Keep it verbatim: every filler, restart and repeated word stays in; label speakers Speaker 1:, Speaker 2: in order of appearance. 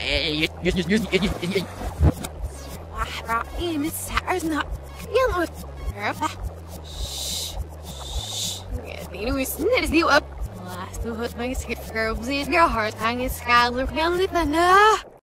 Speaker 1: رأيي مسعرنا يلا عرفة shh يعني ويسنر زي واب last of my skip girl bleed your heart hanging skylar can live enough